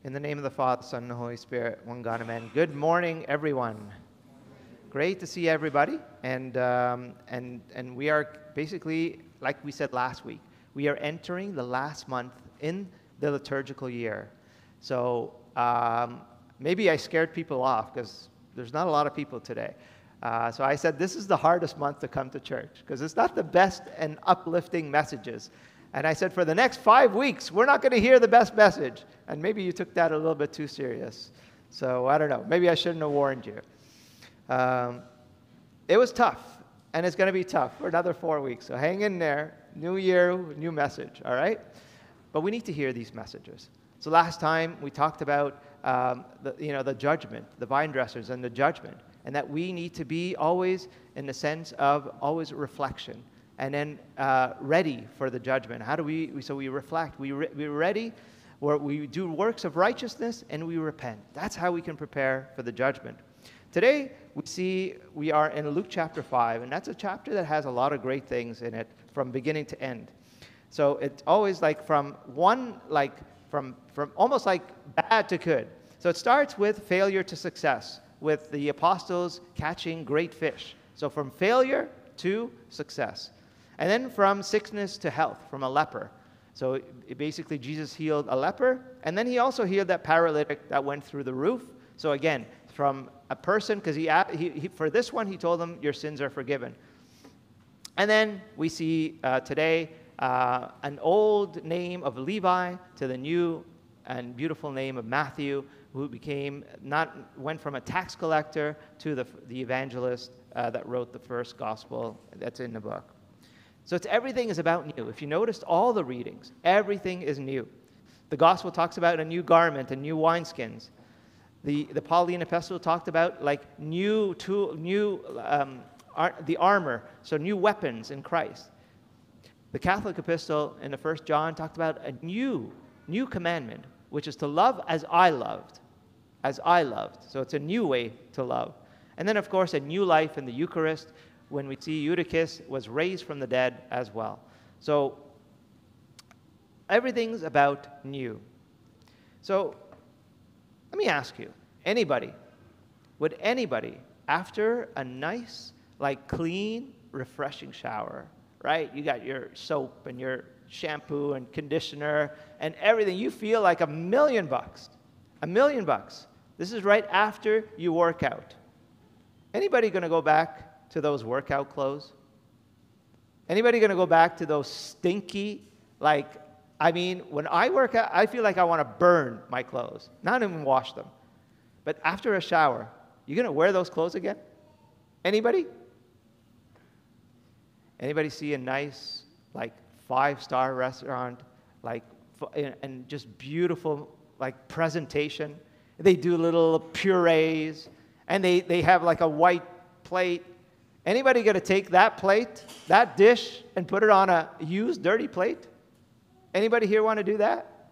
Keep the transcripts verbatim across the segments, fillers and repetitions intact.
In the name of the Father, Son, and the Holy Spirit, one God, amen. Good morning, everyone. Great to see everybody. And, um, and, and we are basically, like we said last week, we are entering the last month in the liturgical year. So um, maybe I scared people off because there's not a lot of people today. Uh, so I said this is the hardest month to come to church because it's not the best and uplifting messages. And I said, for the next five weeks, we're not going to hear the best message. And maybe you took that a little bit too serious. So I don't know. Maybe I shouldn't have warned you. Um, it was tough, and it's going to be tough for another four weeks. So hang in there. New year, new message, all right? But we need to hear these messages. So last time, we talked about um, the, you know, the judgment, the vine dressers and the judgment, and that we need to be always in the sense of always reflection. And then uh, ready for the judgment. How do we, we so we reflect, we re, we're ready, where we do works of righteousness and we repent. That's how we can prepare for the judgment. Today, we see we are in Luke chapter five, and that's a chapter that has a lot of great things in it from beginning to end. So it's always like from one, like from, from almost like bad to good. So it starts with failure to success, with the apostles catching great fish. So from failure to success. And then from sickness to health, from a leper. So it basically Jesus healed a leper, and then he also healed that paralytic that went through the roof. So again, from a person, because he, he, he for this one, he told them, your sins are forgiven. And then we see uh, today uh, an old name of Levi to the new and beautiful name of Matthew, who became, not went from a tax collector to the, the evangelist uh, that wrote the first gospel that's in the book. So it's, everything is about new. If you noticed all the readings, everything is new. The gospel talks about a new garment and new wineskins. The, the Pauline epistle talked about like new tool, new um, ar the armor, so new weapons in Christ. The Catholic epistle in the First John talked about a new, new commandment, which is to love as I loved, as I loved. So it's a new way to love. And then, of course, a new life in the Eucharist, when we see Eutychus was raised from the dead as well. So everything's about new. So let me ask you, anybody, would anybody, after a nice, like clean, refreshing shower, right? You got your soap and your shampoo and conditioner and everything. You feel like a million bucks, a million bucks. This is right after you work out. Anybody going to go back to those workout clothes? Anybody going to go back to those stinky, like, I mean, when I work out, I feel like I want to burn my clothes, not even wash them. But after a shower, you going to wear those clothes again? Anybody? Anybody see a nice, like, five-star restaurant, like, and just beautiful, like, presentation? They do little purees, and they, they have, like, a white plate. Anybody going to take that plate, that dish, and put it on a used, dirty plate? Anybody here want to do that?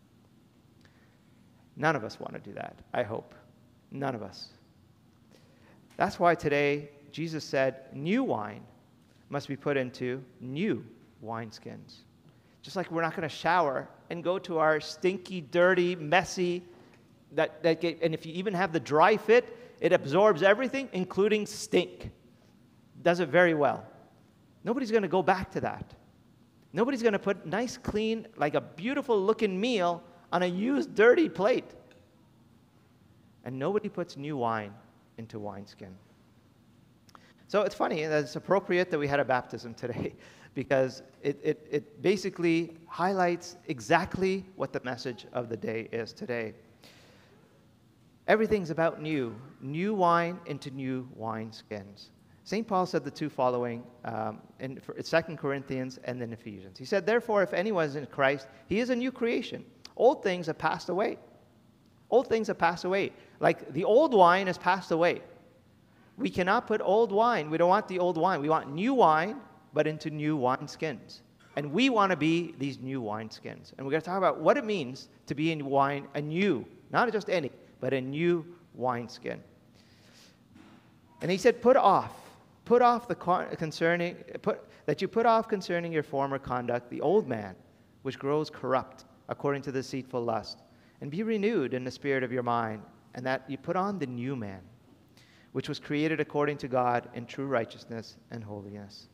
None of us want to do that, I hope. None of us. That's why today Jesus said new wine must be put into new wineskins. Just like we're not going to shower and go to our stinky, dirty, messy, that, that get, and if you even have the dry fit, it absorbs everything, including stink. Does it very well. Nobody's going to go back to that. Nobody's going to put nice, clean, like a beautiful looking meal on a used, dirty plate. And nobody puts new wine into wineskin. So it's funny that it's appropriate that we had a baptism today because it, it, it basically highlights exactly what the message of the day is today. Everything's about new. New wine into new wineskins. Saint Paul said the two following um, in Second Corinthians and then Ephesians. He said, therefore, if anyone is in Christ, he is a new creation. Old things have passed away. Old things have passed away. Like the old wine has passed away. We cannot put old wine. We don't want the old wine. We want new wine, but into new wineskins. And we want to be these new wineskins. And we're going to talk about what it means to be in wine, a new, not just any, but a new wineskin. And he said, put off. Put off the concerning, put, that you put off concerning your former conduct, the old man, which grows corrupt according to deceitful lust, and be renewed in the spirit of your mind, and that you put on the new man, which was created according to God in true righteousness and holiness.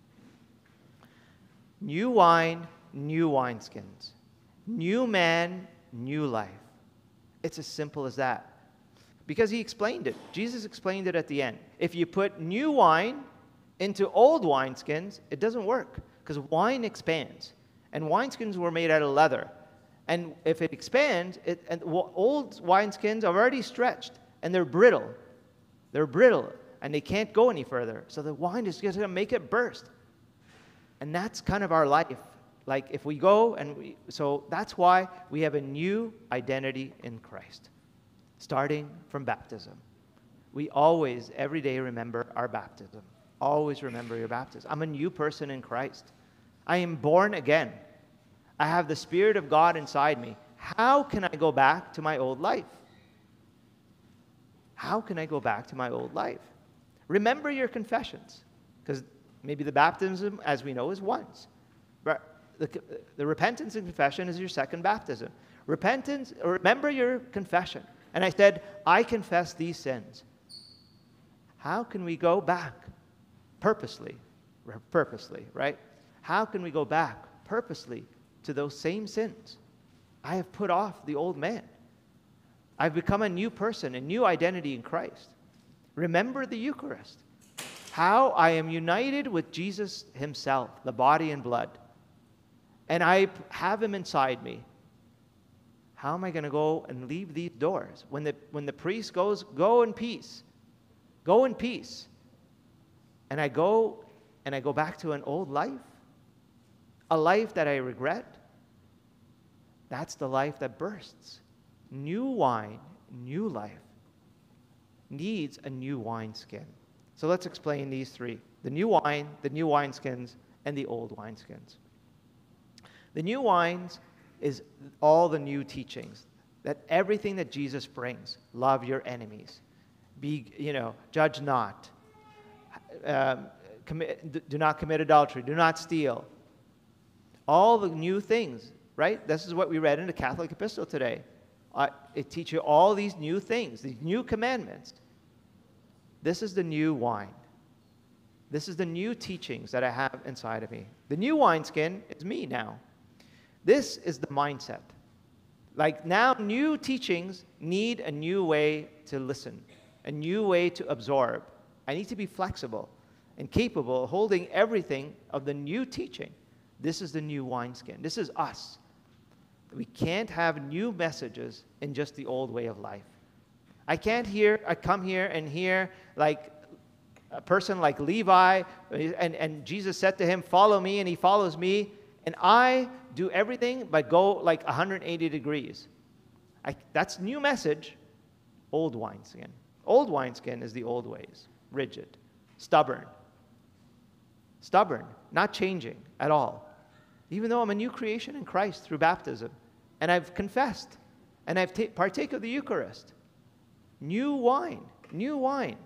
New wine, new wineskins. New man, new life. It's as simple as that. Because he explained it. Jesus explained it at the end. If you put new wine into old wineskins, it doesn't work, because wine expands. And wineskins were made out of leather. And if it expands, it, and old wineskins are already stretched, and they're brittle. They're brittle, and they can't go any further. So the wine is just going to make it burst. And that's kind of our life. Like if we go and we, so that's why we have a new identity in Christ, starting from baptism. We always, every day, remember our baptism. Always remember your baptism. I'm a new person in Christ. I am born again. I have the Spirit of God inside me. How can I go back to my old life? How can I go back to my old life? Remember your confessions, because maybe the baptism, as we know, is once. The, the repentance and confession is your second baptism. Repentance, remember your confession. And I said, I confess these sins. How can we go back purposely? Purposely, right? How can we go back purposely to those same sins? I have put off the old man. I've become a new person, a new identity in Christ. Remember the Eucharist. How I am united with Jesus himself, the body and blood. And I have him inside me. How am I going to go and leave these doors? When the, when the priest goes, go in peace. Go in peace. And I go, and I go back to an old life. A life that I regret. That's the life that bursts. New wine, new life, needs a new wineskin. So let's explain these three. The new wine, the new wineskins, and the old wineskins. The new wines is all the new teachings, that everything that Jesus brings. Love your enemies. Be, you know, judge not. Um, commit, do not commit adultery. Do not steal. All the new things, right? This is what we read in the Catholic Epistle today. Uh, it teaches you all these new things, these new commandments. This is the new wine. This is the new teachings that I have inside of me. The new wineskin is me now. This is the mindset. Like now, new teachings need a new way to listen, a new way to absorb. I need to be flexible and capable of holding everything of the new teaching. This is the new wineskin. This is us. We can't have new messages in just the old way of life. I can't hear, I come here and hear like a person like Levi, and, and Jesus said to him, follow me, and he follows me, and I do everything but go like one hundred eighty degrees. I, that's new message, old wineskin. Old wineskin is the old ways, rigid, stubborn. Stubborn, not changing at all. Even though I'm a new creation in Christ through baptism, and I've confessed, and I've ta- partake of the Eucharist. New wine, new wine.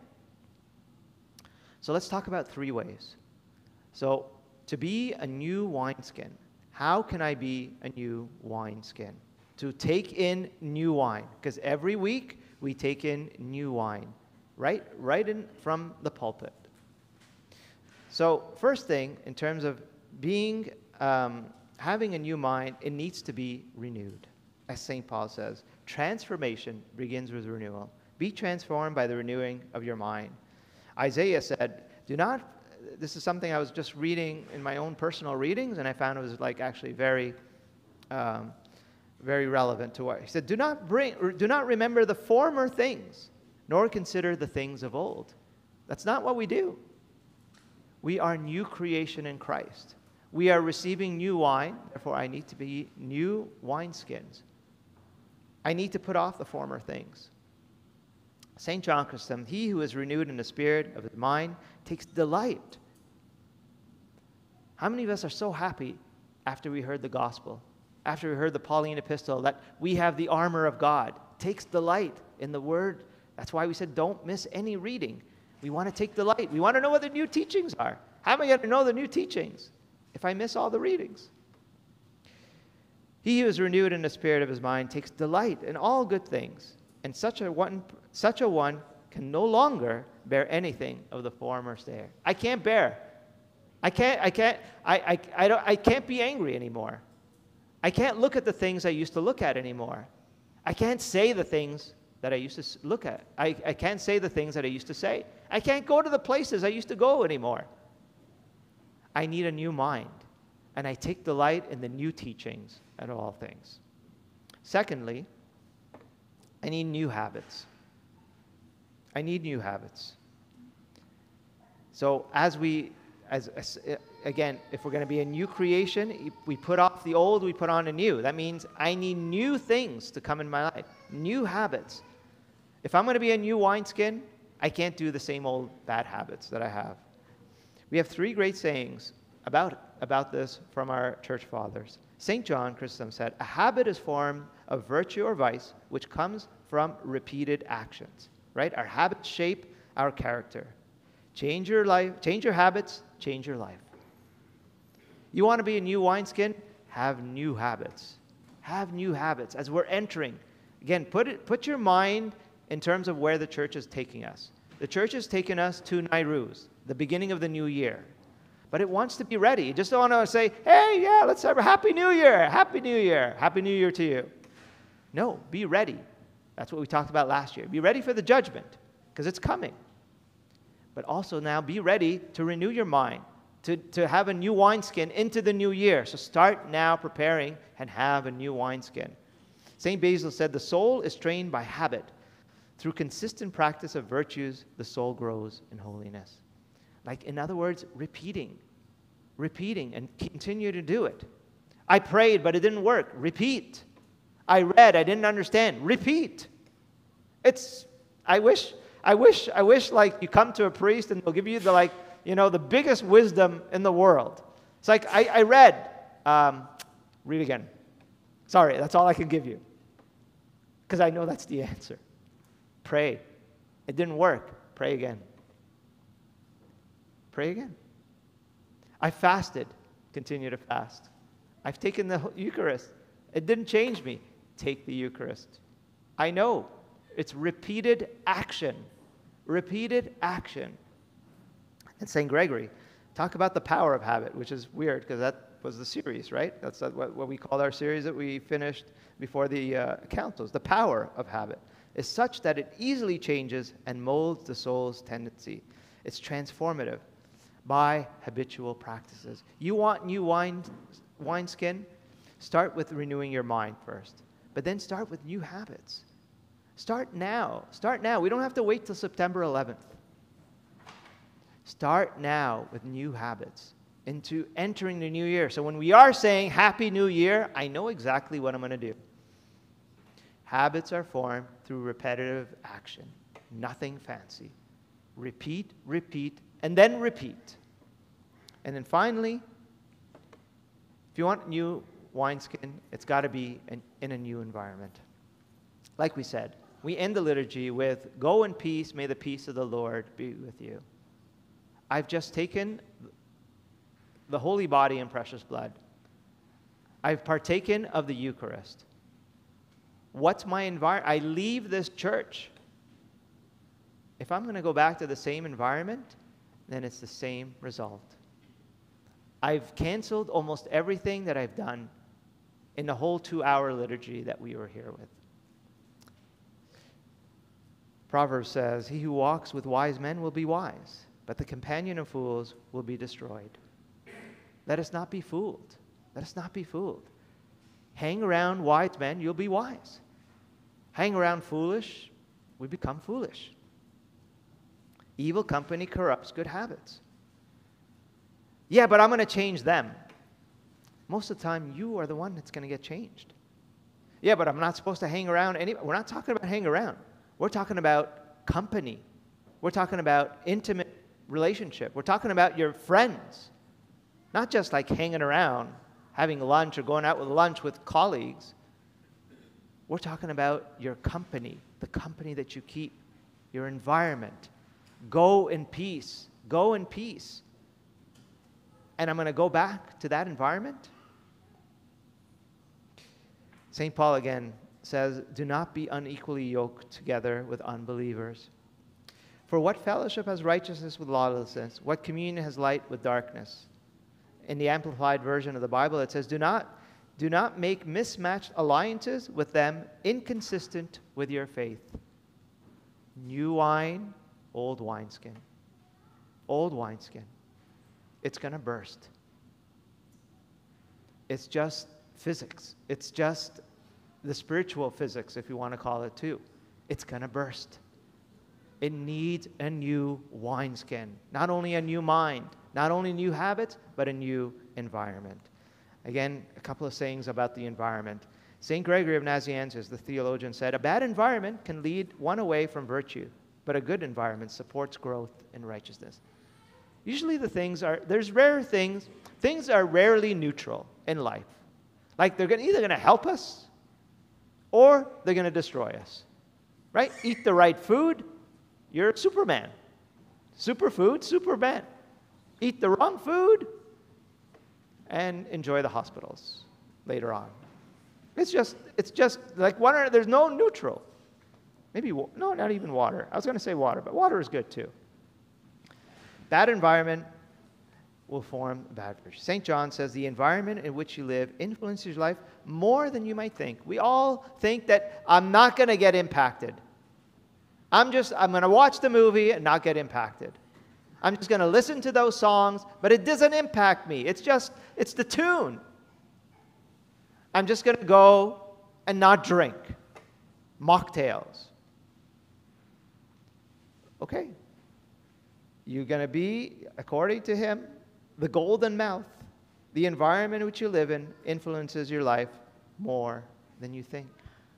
So let's talk about three ways. So to be a new wineskin, how can I be a new wineskin? To take in new wine, because every week we take in new wine, right? Right in from the pulpit. So first thing, in terms of being, um, having a new mind, it needs to be renewed. As Saint Paul says, transformation begins with renewal. Be transformed by the renewing of your mind. Isaiah said, do not, this is something I was just reading in my own personal readings, and I found it was like actually very, um, very relevant to what he said. Do not bring, do not remember the former things, nor consider the things of old. That's not what we do. We are new creation in Christ. We are receiving new wine, therefore I need to be new wineskins. I need to put off the former things. Saint John Chrysostom, he who is renewed in the spirit of his mind takes delight. How many of us are so happy after we heard the gospel, after we heard the Pauline epistle, that we have the armor of God? Takes delight in the word. That's why we said don't miss any reading. We want to take delight. We want to know what the new teachings are. How am I going to know the new teachings if I miss all the readings? He who is renewed in the spirit of his mind takes delight in all good things, and such a one, such a one can no longer bear anything of the former stare. I can't bear. I can't, I can't, I, I, I, don't, I can't be angry anymore. I can't look at the things I used to look at anymore. I can't say the things that I used to look at. I, I can't say the things that I used to say. I can't go to the places I used to go anymore. I need a new mind, and I take delight in the new teachings and all things. Secondly, I need new habits. I need new habits. So as we, as, as again, if we're going to be a new creation, we put off the old, we put on the new. That means I need new things to come in my life, new habits. If I'm going to be a new wineskin, I can't do the same old bad habits that I have. We have three great sayings about, about this from our church fathers. Saint John Chrysostom said, "A habit is formed of virtue or vice which comes from repeated actions." Right? Our habits shape our character. Change your life, change your habits, change your life. You want to be a new wineskin? Have new habits. Have new habits as we're entering. Again, put it, put your mind in terms of where the church is taking us. The church is taking us to Nairuz, the beginning of the new year. But it wants to be ready. You just don't want to say, hey, yeah, let's have a Happy New Year. Happy New Year. Happy New Year to you. No, be ready. That's what we talked about last year. Be ready for the judgment, because it's coming. But also now be ready to renew your mind, to, to have a new wineskin into the new year. So start now preparing and have a new wineskin. Saint Basil said, the soul is trained by habit. Through consistent practice of virtues, the soul grows in holiness. Like, in other words, repeating. Repeating and continue to do it. I prayed, but it didn't work. Repeat. I read, I didn't understand. Repeat. It's, I wish, I wish, I wish like you come to a priest and they'll give you the like, you know, the biggest wisdom in the world. It's like, I, I read, um, read again. Sorry, that's all I can give you. Because I know that's the answer. Pray. It didn't work. Pray again. Pray again. I fasted. Continue to fast. I've taken the Eucharist. It didn't change me. Take the Eucharist. I know. It's repeated action. Repeated action. And Saint Gregory, talk about the power of habit, which is weird because that was the series, right? That's what, what we called our series that we finished before the uh, councils. The power of habit is such that it easily changes and molds the soul's tendency. It's transformative by habitual practices. You want new wine, wineskin? Start with renewing your mind first, but then start with new habits. Start now. Start now. We don't have to wait till September eleventh. Start now with new habits into entering the new year. So when we are saying Happy New Year, I know exactly what I'm going to do. Habits are formed through repetitive action. Nothing fancy. Repeat, repeat, and then repeat. And then finally, if you want new wineskin, it's got to be in, in a new environment. Like we said, we end the liturgy with, "Go in peace, may the peace of the Lord be with you." I've just taken the holy body and precious blood. I've partaken of the Eucharist. What's my environment? I leave this church. If I'm going to go back to the same environment, then it's the same result. I've canceled almost everything that I've done in the whole two-hour liturgy that we were here with. Proverbs says, "He who walks with wise men will be wise, but the companion of fools will be destroyed." Let us not be fooled. Let us not be fooled. Hang around wise men, you'll be wise. Hang around foolish, we become foolish. Evil company corrupts good habits. Yeah, but I'm going to change them. Most of the time, you are the one that's going to get changed. Yeah, but I'm not supposed to hang around any. We're not talking about hang around. We're talking about company. We're talking about intimate relationship. We're talking about your friends. Not just like hanging around, having lunch or going out with lunch with colleagues. We're talking about your company, the company that you keep, your environment. Go in peace. Go in peace. And I'm going to go back to that environment. Saint Paul again says, do not be unequally yoked together with unbelievers. For what fellowship has righteousness with lawlessness? What communion has light with darkness? In the Amplified Version of the Bible, it says, do not, do not make mismatched alliances with them inconsistent with your faith. New wine, old wineskin. Old wineskin. It's going to burst. It's just physics. It's just the spiritual physics, if you want to call it too. It's going to burst. It needs a new wineskin. Not only a new mind, not only new habits, but a new environment. Again, a couple of sayings about the environment. Saint Gregory of Nazianzus, the theologian, said, a bad environment can lead one away from virtue, but a good environment supports growth in righteousness. Usually the things are, there's rare things, things are rarely neutral in life. Like they're gonna, either going to help us or they're going to destroy us. Right? Eat the right food, you're Superman. Superfood, Superman. Eat the wrong food and enjoy the hospitals later on. It's just, it's just like water, there's no neutral. Maybe, no, not even water. I was going to say water, but water is good too. Bad environment will form bad virtue. Saint John says the environment in which you live influences your life more than you might think. We all think that I'm not going to get impacted. I'm just, I'm going to watch the movie and not get impacted. I'm just going to listen to those songs, but it doesn't impact me. It's just, it's the tune. I'm just going to go and not drink. Mocktails. Okay. You're going to be, according to him, the golden mouth. The environment in which you live in influences your life more than you think.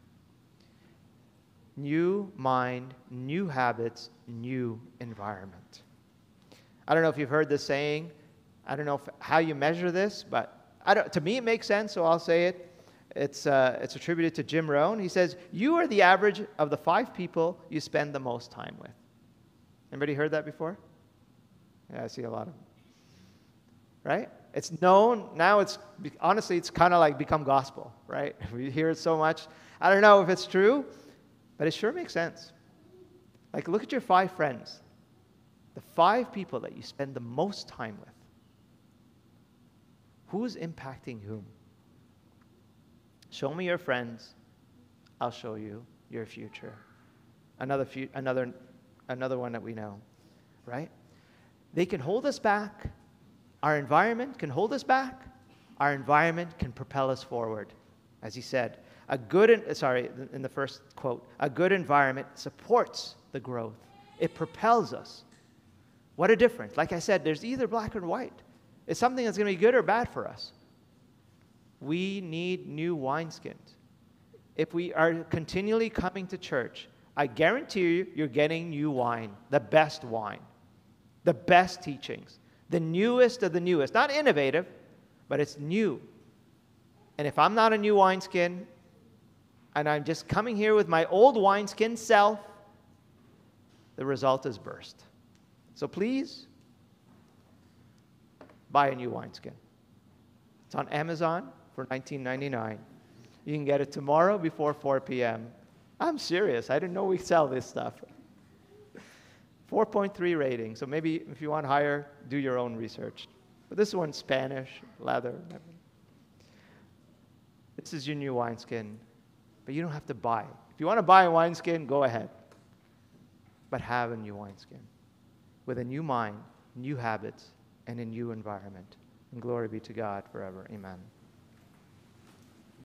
New mind, new habits, new environment. I don't know if you've heard this saying. I don't know if, how you measure this, but I don't, to me it makes sense, so I'll say it. It's, uh, it's attributed to Jim Rohn. He says, you are the average of the five people you spend the most time with. Anybody heard that before? Yeah, I see a lot of them. Right? It's known, now it's, honestly, it's kind of like become gospel, right? We hear it so much. I don't know if it's true, but it sure makes sense. Like, look at your five friends. The five people that you spend the most time with. Who's impacting whom? Show me your friends, I'll show you your future. Another, fu- another, another one that we know, right? They can hold us back. Our environment can hold us back. Our environment can propel us forward. As he said, a good, sorry, in the first quote, a good environment supports the growth. It propels us. What a difference. Like I said, there's either black or white. It's something that's going to be good or bad for us. We need new wineskins. If we are continually coming to church, I guarantee you, you're getting new wine, the best wine, the best teachings, the newest of the newest. Not innovative, but it's new. And if I'm not a new wineskin, and I'm just coming here with my old wineskin self, the result is burst. So please, buy a new wineskin. It's on Amazon for nineteen ninety-nine. You can get it tomorrow before four p.m. I'm serious. I didn't know we sell this stuff. four point three rating. So maybe if you want higher, do your own research. But this one's Spanish, leather. This is your new wineskin. But you don't have to buy. If you want to buy a wineskin, go ahead. But have a new wineskin with a new mind, new habits, and a new environment. And glory be to God forever. Amen.